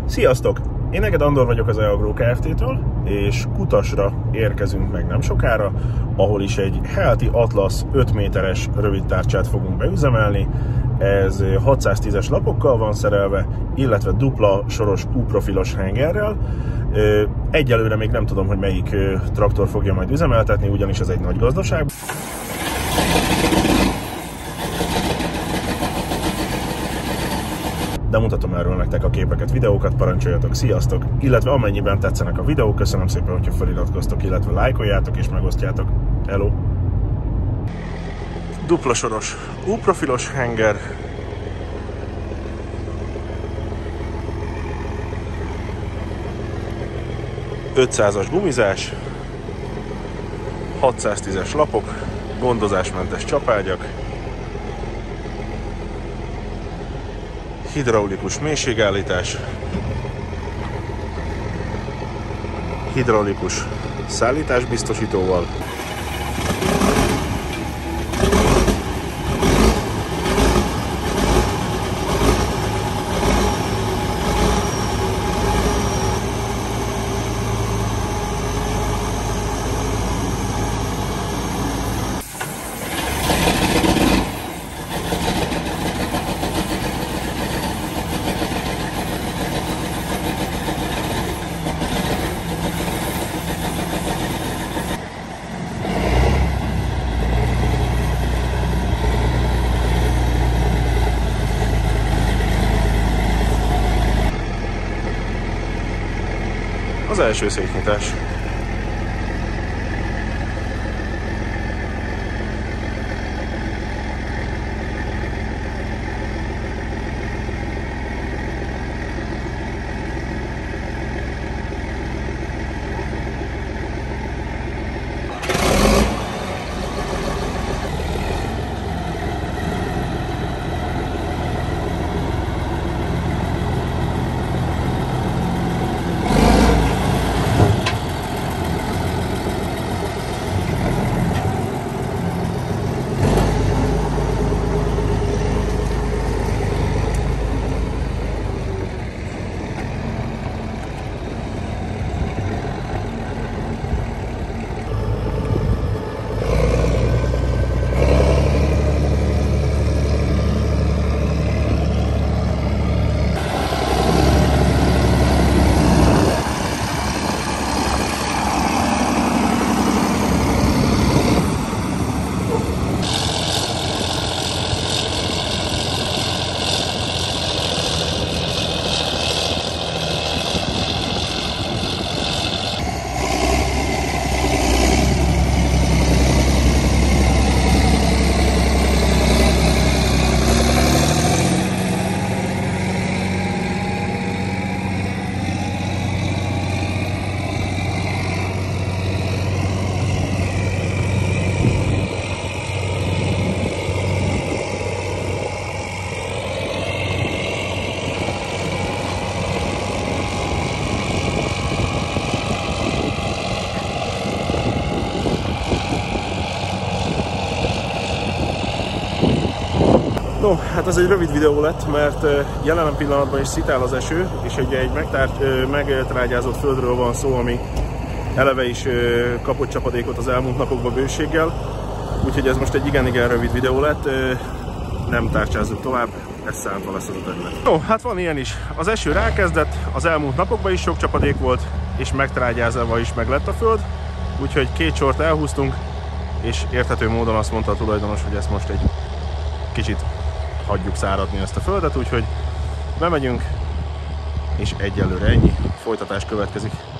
Sziasztok! Én Eged Andor vagyok az EAGRO Kft-től, és Kutasra érkezünk meg nem sokára, ahol is egy Healthy Atlas 5 méteres rövidtárcsát fogunk beüzemelni. Ez 610-es lapokkal van szerelve, illetve dupla soros U-profilos hengerrel. Egyelőre még nem tudom, hogy melyik traktor fogja majd üzemeltetni, ugyanis ez egy nagy gazdaság. De mutatom erről nektek a képeket, videókat, parancsoljatok, sziasztok! Illetve amennyiben tetszenek a videók, köszönöm szépen, hogyha feliratkoztok, illetve lájkoljátok és megosztjátok. Hello! Dupla soros U-profilos henger. ...500-as gumizás, 610-es lapok, gondozásmentes csapágyak, hidraulikus mélységállítás, hidraulikus szállításbiztosítóval, az első szétnyitás. No, hát ez egy rövid videó lett, mert jelen pillanatban is szitál az eső, és egy megtrágyázott földről van szó, ami eleve is kapott csapadékot az elmúlt napokban bőséggel. Úgyhogy ez most egy igen rövid videó lett, nem tárcsázzuk tovább, ez szántva lesz az a terület. No, hát van ilyen is. Az eső rákezdett, az elmúlt napokban is sok csapadék volt, és megtrágyázva is meglett a föld. Úgyhogy 2 sort elhúztunk, és érthető módon azt mondta a tulajdonos, hogy ezt most egy kicsit hagyjuk száradni ezt a földet, úgyhogy bemegyünk, és egyelőre ennyi, folytatás következik.